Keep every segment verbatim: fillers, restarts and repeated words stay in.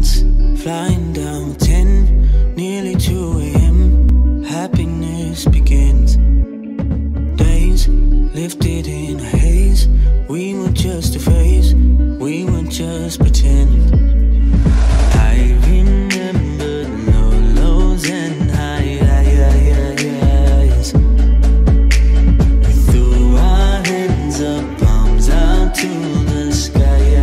Nights flying down with ten, nearly two A M Happiness begins. Days lifted in a haze. We were just a phase, we were just pretend. I remember low lows and high highs. We threw our hands up, palms out to the skies.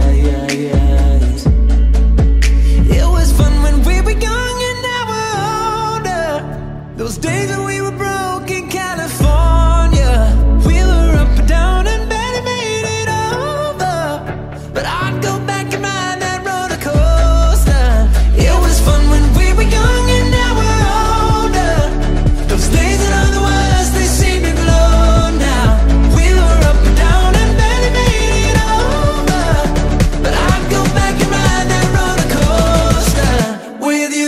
It was fun when we were young and now we're older. Those days when we were broke in California. We were up and down and barely made it over. But I'd go back and ride that roller coaster. It was fun when we were young and now we're older. Those days that are the worst, they seem to glow now. We were up and down and barely made it over. But I'd go back and ride that roller coaster with you.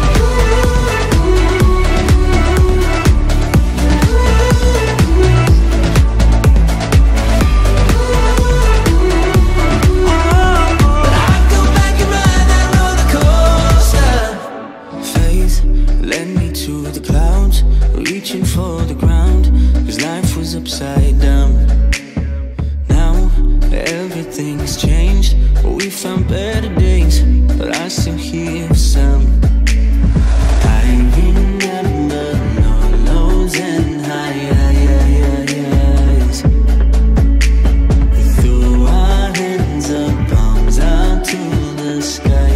Led me to the clouds, reaching for the ground, cause life was upside down. Now everything's changed, we found better days, but I still hear some. I remember no lows and high highs. We threw our hands up, palms out to the skies.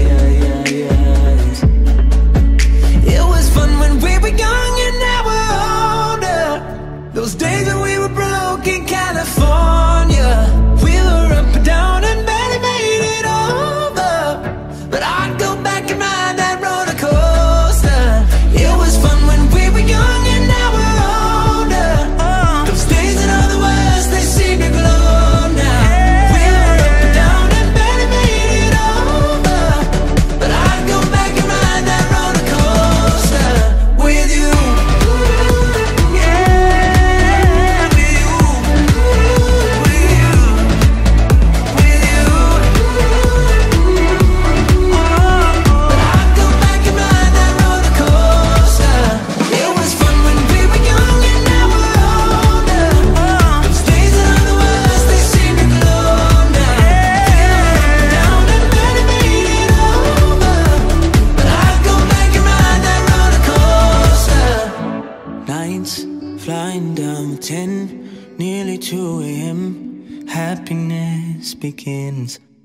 Those days when we were broke in California. We were up and down and barely made it over. But I'd go back and ride that roller coaster. It was fun when we were young and now we're older. Those days that are the worst, they seem to glow now. We were up and down and barely made it over. But I'd go back and ride that roller coaster with you. Nights flying down with ten, nearly two A M Happiness begins.